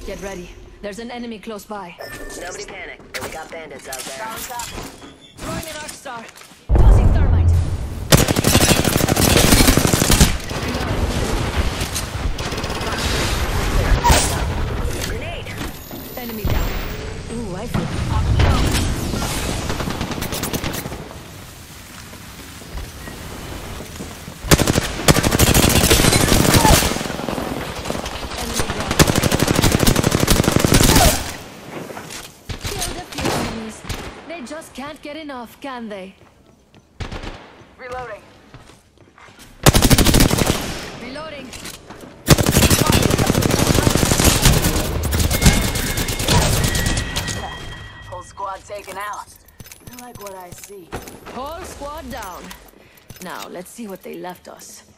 Get ready. There's an enemy close by. Nobody panic. We got bandits out there. Throwing an arc star. Tossing thermite. Grenade. Enemy down. Ooh, I feel They just can't get enough, can they? Reloading. Reloading. Whole squad taken out. I like what I see. Whole squad down. Now, let's see what they left us.